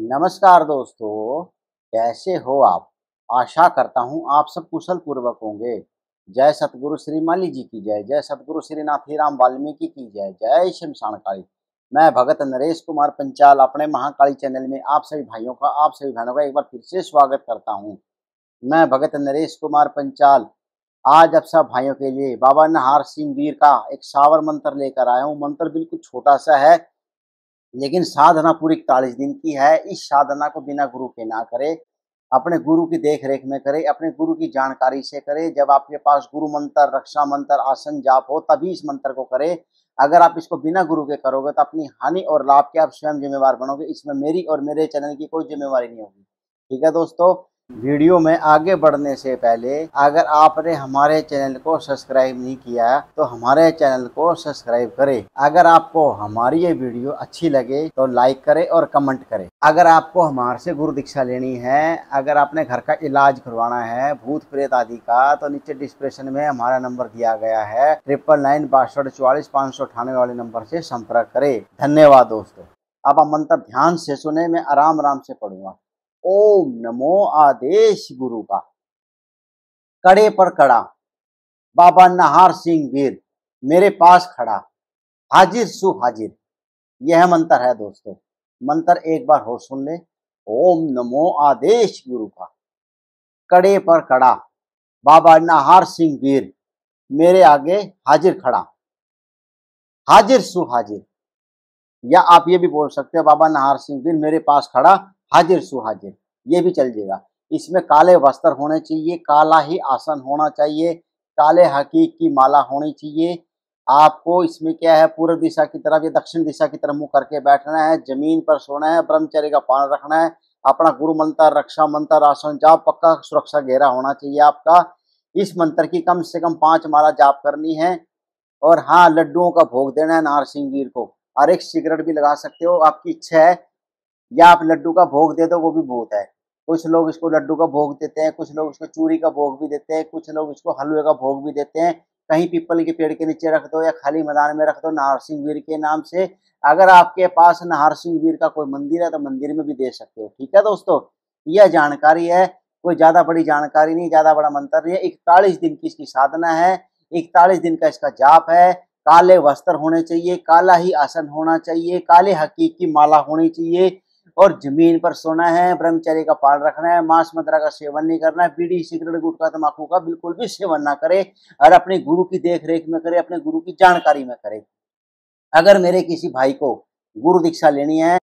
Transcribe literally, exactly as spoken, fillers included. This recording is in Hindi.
नमस्कार दोस्तों, कैसे हो आप? आशा करता हूँ आप सब कुशल पूर्वक होंगे। जय सतगुरु श्री माली जी की जय, जय सतगुरु श्री नाथीराम वाल्मीकि की जय, जय शमशान काली। मैं भगत नरेश कुमार पंचाल अपने महाकाली चैनल में आप सभी भाइयों का, आप सभी बहनों का एक बार फिर से स्वागत करता हूँ। मैं भगत नरेश कुमार पंचाल आज आप सब भाइयों के लिए बाबा नाहर सिंह वीर का एक सावर मंत्र लेकर आया हूँ। मंत्र बिल्कुल छोटा सा है, लेकिन साधना पूरी इकतालीस दिन की है। इस साधना को बिना गुरु के ना करे, अपने गुरु की देख रेख में करे, अपने गुरु की जानकारी से करे। जब आपके पास गुरु मंत्र, रक्षा मंत्र, आसन जाप हो तभी इस मंत्र को करे। अगर आप इसको बिना गुरु के करोगे तो अपनी हानि और लाभ के आप स्वयं जिम्मेवार बनोगे। इसमें मेरी और मेरे चैनल की कोई जिम्मेवारी नहीं होगी। ठीक है दोस्तों, वीडियो में आगे बढ़ने से पहले अगर आपने हमारे चैनल को सब्सक्राइब नहीं किया तो हमारे चैनल को सब्सक्राइब करें। अगर आपको हमारी ये वीडियो अच्छी लगे तो लाइक करें और कमेंट करें। अगर आपको हमारे से गुरु दीक्षा लेनी है, अगर आपने घर का इलाज करवाना है भूत प्रेत आदि का, तो नीचे डिस्क्रिप्शन में हमारा नंबर दिया गया है, ट्रिपल नाइन बासठ चौवालीस पाँच सौ अठानवे वाले नंबर से संपर्क करें। धन्यवाद दोस्तों। अब आप मंत्र ध्यान से सुने, मैं आराम आराम से पढ़ूंगा। ओम नमो आदेश गुरु का। कड़े पर कड़ा बाबा नाहर सिंह वीर मेरे पास खड़ा, हाजिर सु हाजिर। यह मंत्र है दोस्तों। मंत्र एक बार और सुन ले। ओम नमो आदेश गुरु का। कड़े पर कड़ा बाबा नाहर सिंह वीर मेरे आगे हाजिर खड़ा, हाजिर सु हाजिर। या आप ये भी बोल सकते हो बाबा नाहर सिंह वीर मेरे पास खड़ा, हाजिर सु हाजिर। ये भी चल जाएगा। इसमें काले वस्त्र होने चाहिए, काला ही आसन होना चाहिए, काले हकीक की माला होनी चाहिए। आपको इसमें क्या है, पूर्व दिशा की तरफ या दक्षिण दिशा की तरफ मुंह करके बैठना है, जमीन पर सोना है, ब्रह्मचर्य का पालन रखना है, अपना गुरु मंत्र, रक्षा मंत्र, आसन जाप, पक्का सुरक्षा घेरा होना चाहिए आपका। इस मंत्र की कम से कम पांच माला जाप करनी है। और हाँ, लड्डुओं का भोग देना है नाहर सिंह वीर को। और एक सिगरेट भी लगा सकते हो, आपकी इच्छा है, या आप लड्डू का भोग दे दो, वो भी बहुत है। कुछ लोग इसको लड्डू का भोग देते हैं, कुछ लोग इसको चूरी का भोग भी देते हैं, कुछ लोग इसको हलवे का भोग भी देते हैं। कहीं पीपल के पेड़ के नीचे रख दो या खाली मैदान में रख दो नाहर सिंह वीर के नाम से। अगर आपके पास नाहर सिंह वीर का कोई मंदिर है तो मंदिर में भी दे सकते हो। ठीक है दोस्तों, यह जानकारी है, कोई ज्यादा बड़ी जानकारी नहीं, ज्यादा बड़ा मंत्र नहीं है। इकतालीस दिन की इसकी साधना है, इकतालीस दिन का इसका जाप है। काले वस्त्र होने चाहिए, काला ही आसन होना चाहिए, काले हकीक की माला होनी चाहिए, और जमीन पर सोना है, ब्रह्मचर्य का पालन रखना है, मांस मदिरा का सेवन नहीं करना है, बीड़ी सिगरेट गुटखा तंबाकू का बिल्कुल भी सेवन ना करे, और अपने गुरु की देख रेख में करे, अपने गुरु की जानकारी में करे। अगर मेरे किसी भाई को गुरु दीक्षा लेनी है